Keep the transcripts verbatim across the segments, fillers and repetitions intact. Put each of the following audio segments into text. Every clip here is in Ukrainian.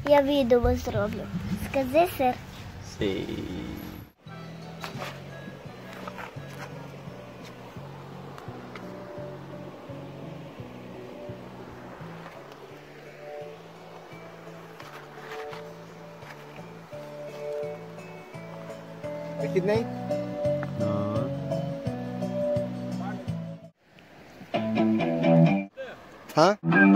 Я відео зроблю. Скажи, сир. Сі. Вихідний? А?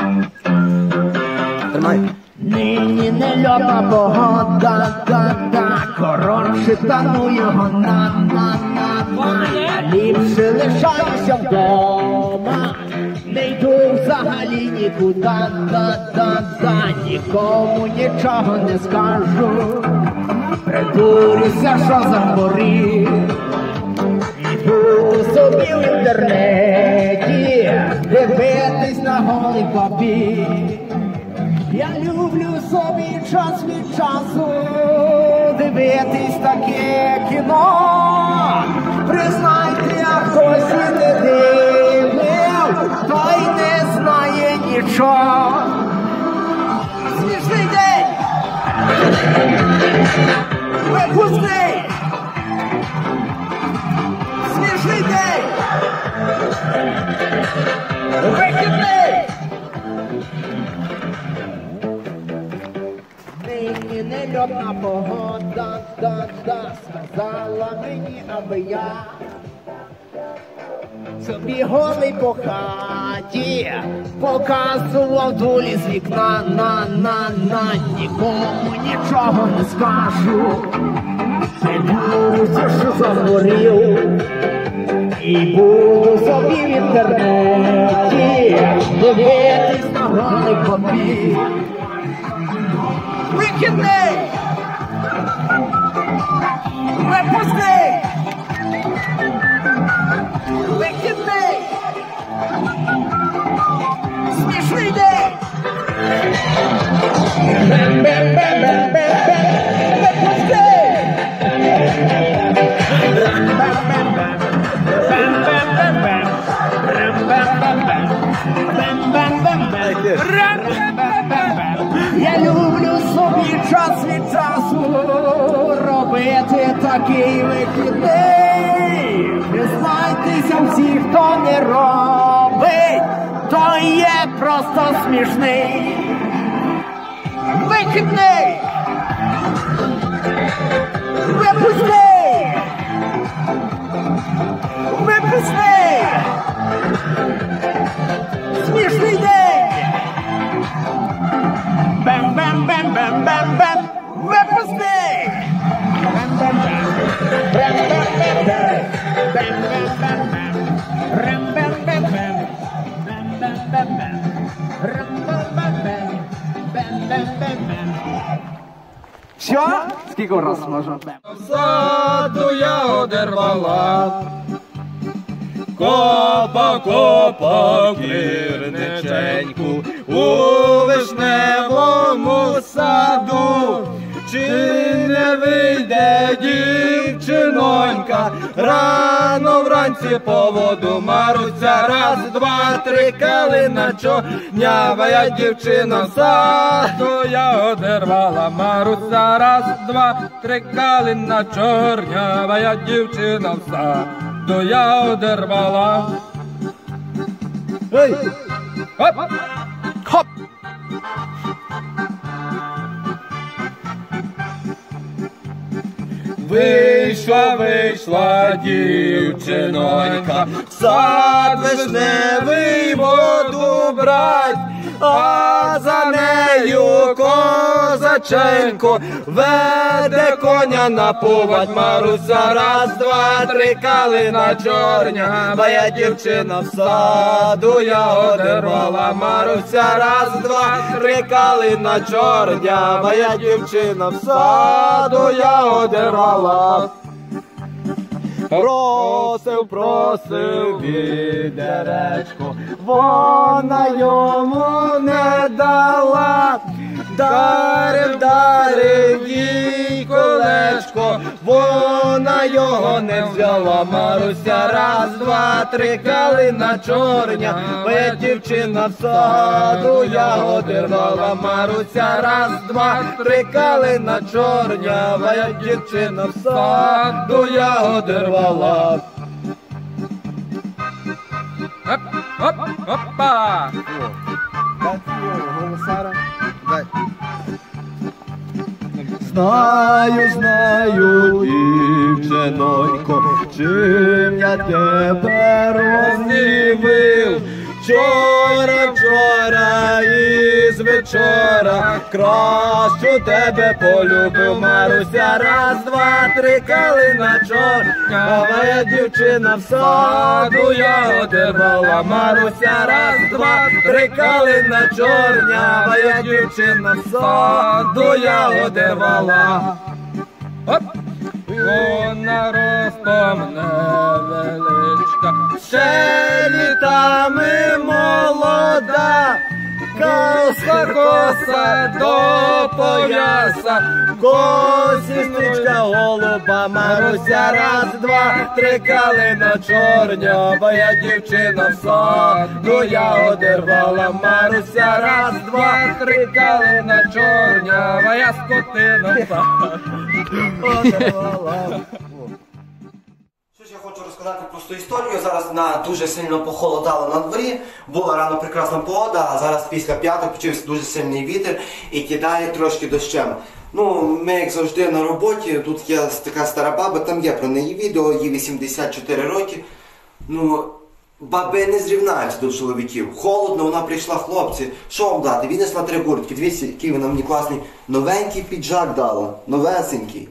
Тримай. Нині нельотна погода, да-да, коротше тану його на-на-на. Я ліпше лишаюся вдома, не йду взагалі нікуди, да-да-да, нікому нічого не скажу. Придурюся, що захворів, і буду собі в інтернеті дивитись на голий папір. Я люблю собі час від часу дивитись таке кіно. Признайте, а хтось і не дивив, той не знає нічого. Смішний день! Випускний! Смішний день! Вихідний! Нині нельотна погода, да-да, сказала мені, аби я собі голий по хаті показував долі з вікна, на-на-на, нікому нічого не скажу. Придурюся, що захворів, і буду собі в інтернеті дивитись на голий папір. Вихідний! Випускний! Вихідний! Смішний день! Бем-бем-бем-бем-бем-бем! Випускний! Бем-бем-бем-бем! Бем-бем-бем-бем! Бем-бем-бем-бем! Бем-бем-бем-бем! Я люблю собі час від часу робити такий вихідний. Признайтеся всі, хто не робить, то є просто смішний. Вихідний! Випускний! Випускний! Смішний день! Бем-бем-бем-бем-бем-бем! Випускний! Бем-бем-бем! Бем-бем-бем-бем! Бем-бем-бем-бем! Рем-бем-бем-бем! Бем-бем-бем-бем! Рем-бем-бем-бем! Бем-бем-бем-бем! Що? Скільки раз можна? В саду я одервала, копа, копа, кірниченьку, у вишневому саду. Чи не вийде дівчинонька рано вранці по воду? Маруся, раз, два, три, калина чорнявая дівчина в саду я одервала. Маруся, раз, два, три, калина чорнявая дівчина в саду я одервала. Ей! Хоп! Хоп! Вийшла, вийшла дівчинонька, в сад вишневий воду брать, а за нею козаченько веде коня на повадь. Маруся, раз, два, три, калина чорнявая дівчина в саду я одервала. Маруся, раз, два, три, калина чорнявая дівчина в саду я одервала. Просив, просив відеречко, вона йому не дала. Дарив, дарив їй колечко, вона його не взяла. Маруся, раз, два, три, калина чорня, моя дівчина в саду ягоди рвала. Маруся, раз, два, три, калина чорня, моя дівчина в саду ягоди рвала. Оп, оп, опа! Знаю, знаю, дівчинонько, чим я тебе рознівив. Вчора, вчора і з вечора кращу тебе полюбив. Маруся, раз, два, три, калина чорня, моя дівчина в саду ягоди рвала. Маруся, раз, два, три, калина чорня, моя дівчина в саду ягоди рвала. Оп! Вона ростом невеличка, Ще літами молода, коса, коса до пов'яса, косістичка голуба. Маруся, раз, два, три, калина чорня, моя дівчина в саду ягоди рвала. Маруся, раз, два, три, калина чорня, моя скотина в саду рвала. Що ж я хочу розказати просту історію. Зараз на дуже сильно похолодало на дворі. Була рано прекрасна погода, а зараз після п'ятої почався дуже сильний вітер і кидає трошки дощем. Ну, ми як завжди на роботі, тут є така стара баба, там є про неї відео, їй вісімдесят чотири роки. Ну, баби не зрівнаються до чоловіків. Холодно, вона прийшла, хлопці, що вам дати? Віднесла три куртки, дивіться, який вона мені класний новенький піджак дала, новесенький.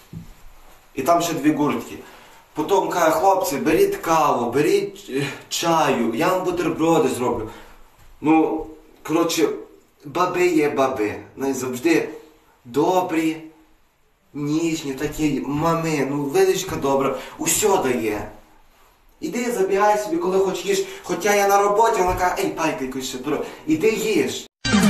І там ще дві куртки. Потім каже, хлопці, беріть каву, беріть чаю, я вам бутерброди зроблю. Ну, коротше, баби є баби. Ну, завжди добрі, ніжні, такі мами, ну, видочка добра, усе дає. Іди, забігай собі, коли хоч їж. Хоча я на роботі, вона каже, ей, пайка якусь ще дорогу. Іди їж.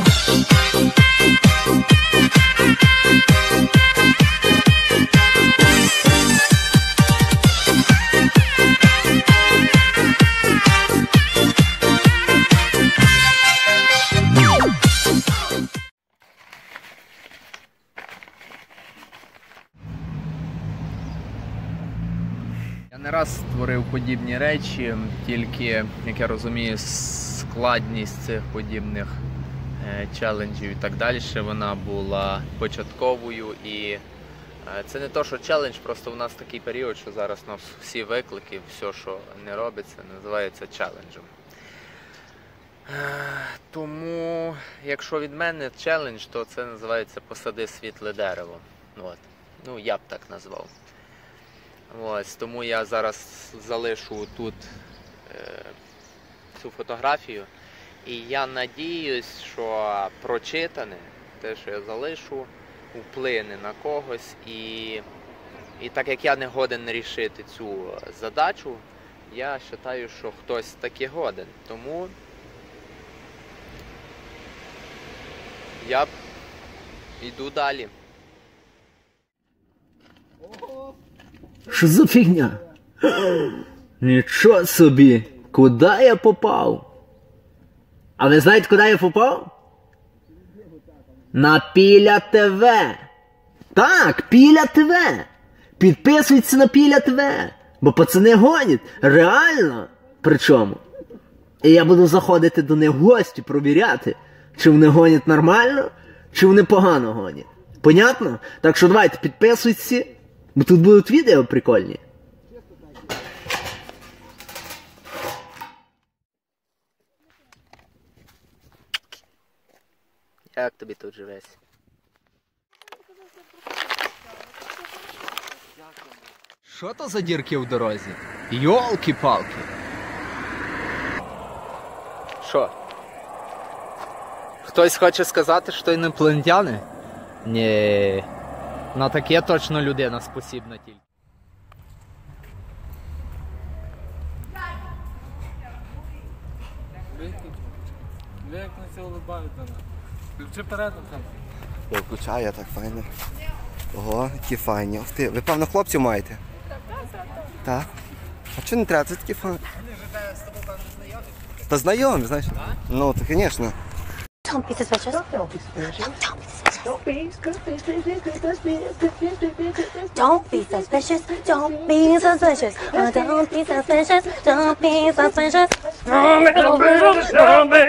Я не раз створив подібні речі, тільки, як я розумію, складність цих подібних е, челенджів і так далі, вона була початковою. І е, це не то, що челендж, просто в нас такий період, що зараз у нас всі виклики, все, що не робиться, називається челенджем. Е, тому, якщо від мене челендж, то це називається «Посади світле дерево». От. Ну, я б так назвав. Ось, тому я зараз залишу тут е, цю фотографію. І я надіюсь, що прочитане, те, що я залишу, вплине на когось. І, і так як я не годен рішити цю задачу, я вважаю, що хтось таки годен. Тому я йду далі. Що за фігня? Нічого собі, куди я попав? А ви знаєте, куди я попав? На Піля ТВ. Так, Піля ТВ. Підписуйтесь на Піля ТВ. Бо пацани гонять. Реально. Причому. І я буду заходити до них в гості, провіряти, чи вони гонять нормально, чи вони погано гонять. Понятно? Так що давайте, підписуйтесь. Бо тут будуть відео прикольні. Як тобі тут живеться? Що то за дірки в дорозі? Йолки-палки. Що? Хтось хоче сказати, що інопланетяни? Ні. На таке точно людина спосібна тільки. Ви як на це улибаєте? Включи перед там. Я включаю, так файно. Ого, які файні. Ух ти, ви певно хлопців маєте? Так. А чого не треба? Це такі фан. Та знайомі, знаєш? Ну, то, звісно. Don't be suspicious. Don't be suspicious. Don't be suspicious. Don't be suspicious. Don't be suspicious. Don't be suspicious. Don't be suspicious. Don't be suspicious. Don't be